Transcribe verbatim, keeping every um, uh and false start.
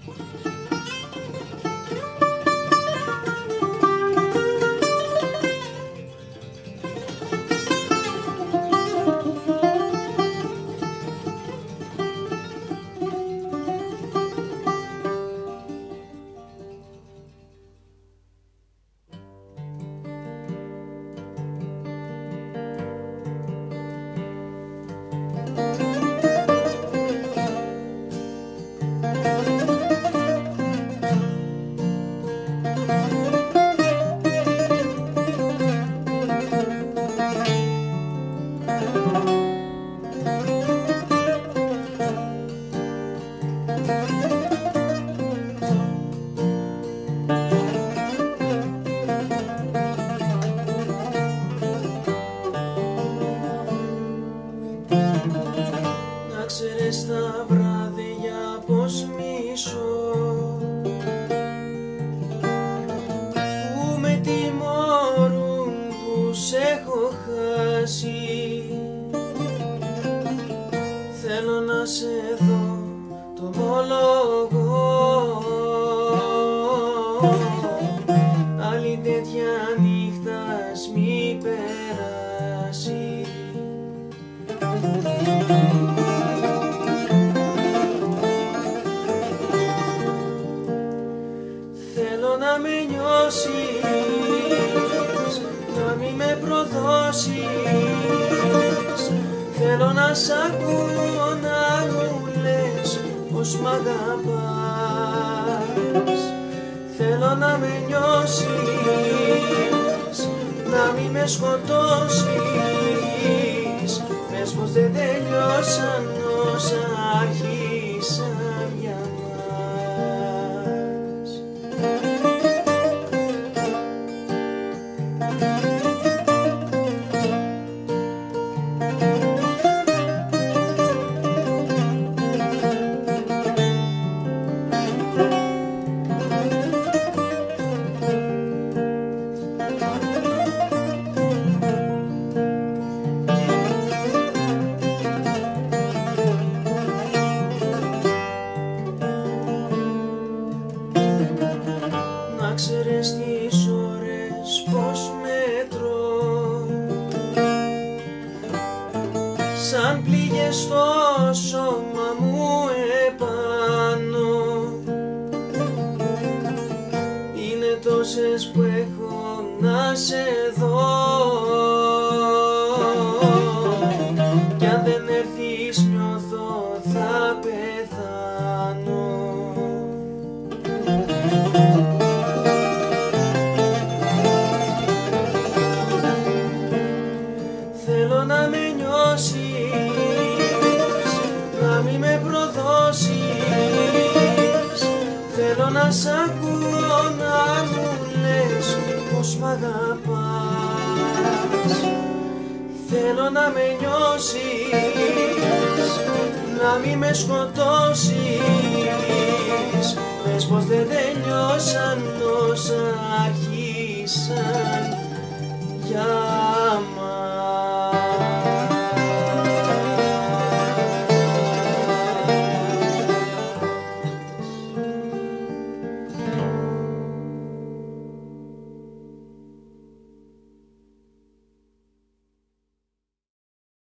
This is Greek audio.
Να ξέρεις τα βράδια πως μισώ, που με τιμωρούν που σ' έχω χάσει. Θέλω να σε δω, το ομολογώ, άλλη τέτοια νύχτα ας μη περάσει. Θέλω να με νιώσεις, να μη με προδώσεις. Θέλω να σ' ακούω να μου λες πως μ' αγαπάς. Θέλω να με νιώσεις, να μη με σκοτώσεις. Πες πως δεν τελειώσαν όσα άρχισαν για μας. Να ξέρεις τις ώρες πως μετρώ, σαν πληγές στο σώμα μου επάνω. Είναι τόσες που έχω να σε δω, κι αν δεν έρθεις νιώθω θα πεθάνω. Θέλω να με νιώσεις, να μη με προδώσεις. Θέλω να σ' ακούω να μου λες πως μ' αγαπάς. Θέλω να με νιώσεις, να μη με σκοτώσεις. Πες πως δεν τελειώσαν όσα άρχισαν για